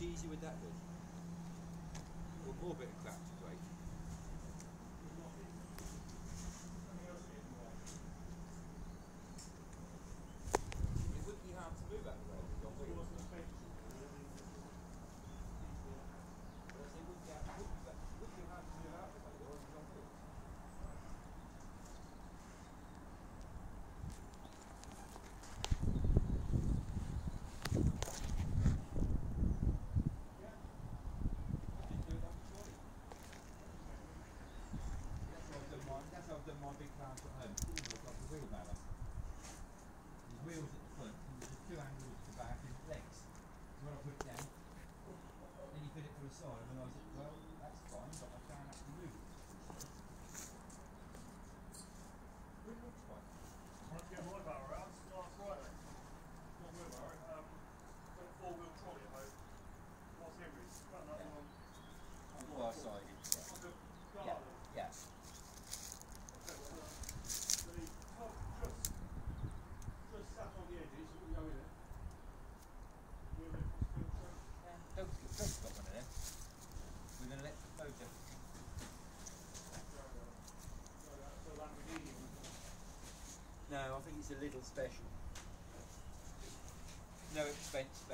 cheesy would that be? Or more bit of crap, great. It wouldn't be hard to move out of the way. But I say it wouldn't be hard to move out of the way. Or it's on wheels. That's how I've done my big cars at home. It's like a wheelbarrow. There's wheels at the front and there's two handles at the back and legs. So when I put it down, then you fit it to the side and realise that, well, that's fine, but I can't actually move it. Really looks fine. I went to get my barrow out last Friday. Not wheelbarrow, four-wheel trolley at home. What's Henry's? Got another one. Far-sided. Yeah. Yeah. Just sat on the edges, so we go in it. Doug's got one of them. With an electric motor. No, I think it's a little special. No expense,